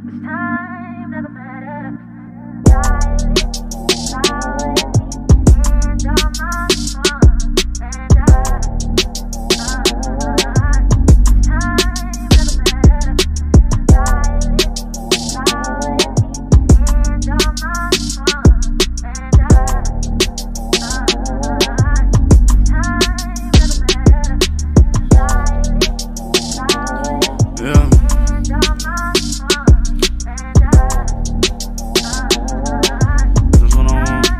Time never matters. Silent, silent, and all my fun. And time never matters. Silent, silent, and all my fun. And time never matters. Silent, silent, Yeah. and all my fun. That's what I want.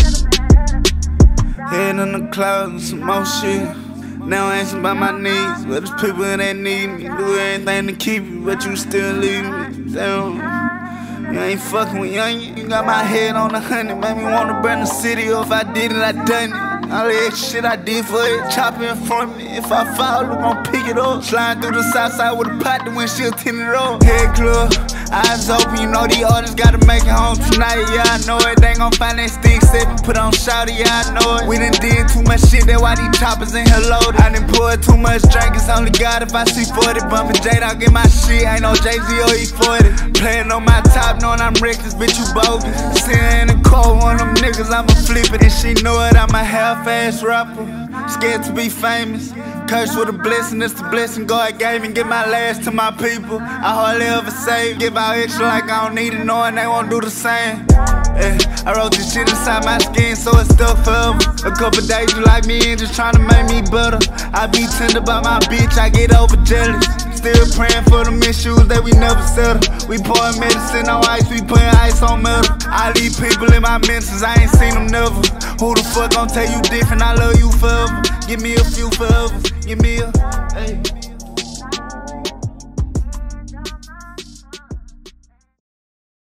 Head in the clouds and some more shit. Now I ain't by my knees, but there's people that need me. Do everything to keep you, but you still leave me. Damn. You ain't fucking with young. You got my head on 100, made me wanna burn the city up. If I did it, I done it. All that shit I did for it, chop in front of me. If I fall, we gon' pick it up. Sliding through the south side with a pot, the windshield tinted up. Head club, eyes open, you know these artists gotta make it home tonight. Yeah, I know it. They gon' find that stick set and put on shouty, yeah, I know it. We done did too much shit, that's why these choppers in here loaded. I done poured too much drink, it's only God if I see 40. Bumpin' J-Dog in my shit, ain't no Jay-Z or E40. Playin' on my top, knowing I'm reckless, bitch, you bogus. Sitting in the car, one of them niggas, I'ma flip it. And she know it, I'm a half-ass rapper. Scared to be famous. Cursed with a blessing, it's the blessing God gave me. Give my last to my people. I hardly ever save. Give out extra like I don't need it, knowing they won't do the same. I wrote this shit inside my skin, so it's stuck forever. A couple days you like me and just tryna make me better. I be tender by my bitch, I get over jealous. Still praying for them issues that we never settle. We pouring medicine on ice, we putting ice on metal. I leave people in my mentions, I ain't seen them never. Who the fuck gon' tell you different? I love you forever. Give me a few forever. Give me a